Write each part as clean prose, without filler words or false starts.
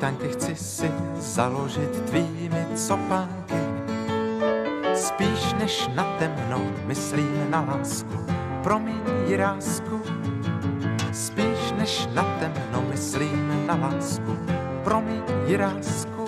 Čítanky chci si založit tvými copánky. Spíš než na temno myslím na lásku. Promiň, Jirásku. Spíš než na temno myslím na lásku. Promiň, Jirásku.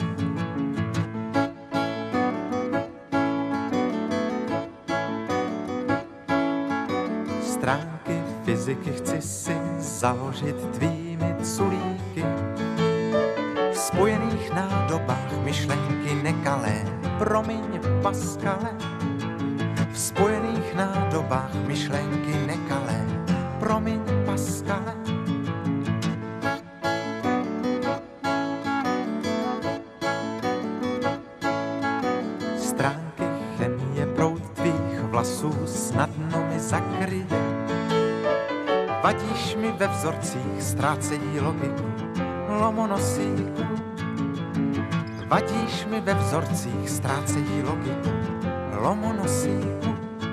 Stránky fyziky chci si založit tvými culíky. V spojených nádobách myšlenky nekalé, promiň, Paskale. V spojených nádobách myšlenky nekalé, promiň, Paskale. Stránky chemie proud tvých vlasů snadno mi zakryje. Vadíš mi ve vzorcích, ztrácejí logiku, lomonosíku. Vadíš mi ve vzorcích, ztrácejí logiku, lomonosíku.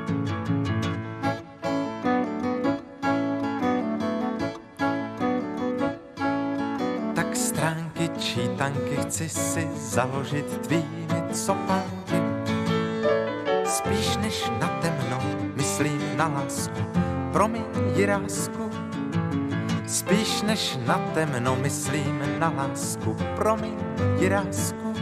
Tak stránky čítanky chci si založit tvými copánky. Spíš než na temno myslím na lásku. Promiň, Jirásku. Spíš než na temno myslím na lásku. Promiň, Jirásku.